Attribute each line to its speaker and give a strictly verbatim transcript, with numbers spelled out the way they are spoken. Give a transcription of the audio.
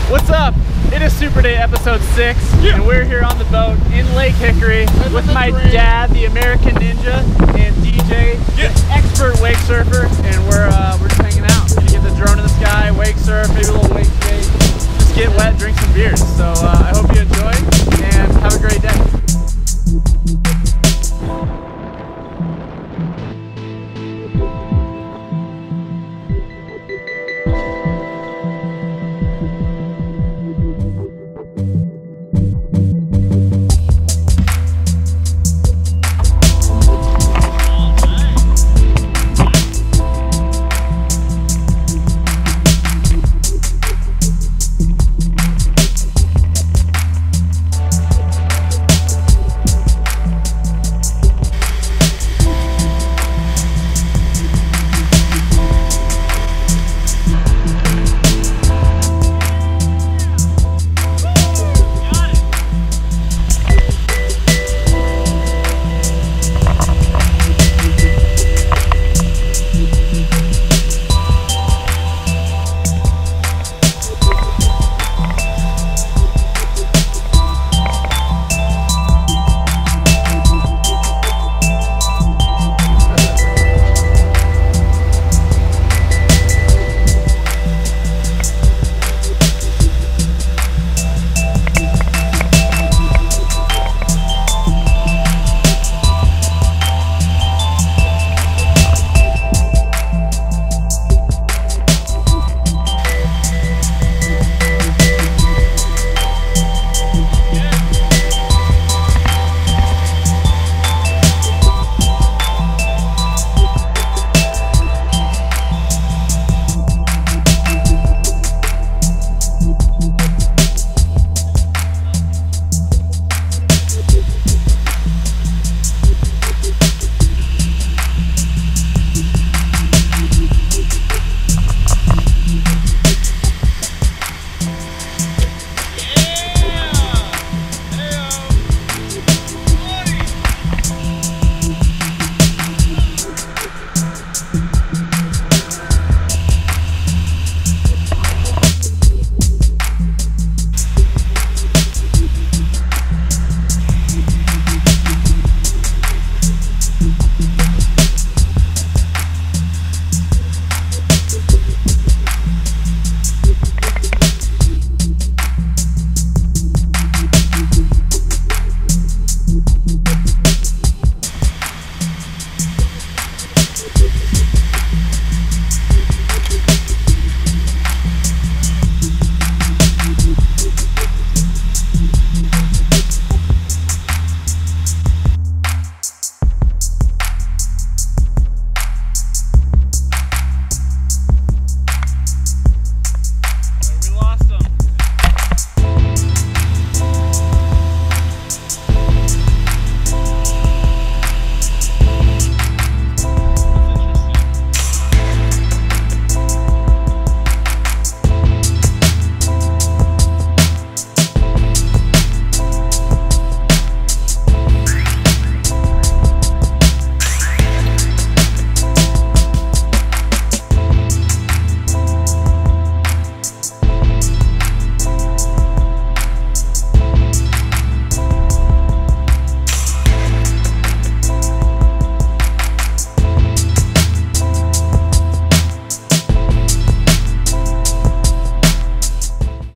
Speaker 1: What's up? It is Superday episode six, yeah. And we're here on the boat in Lake Hickory with my dad, the American Ninja, and D J, yeah. The expert wake surfer, and we're uh, we're just hanging out. Gonna get the drone in the sky, wake surf, maybe a little wake skate, just get wet, drink some beers. So uh, I hope you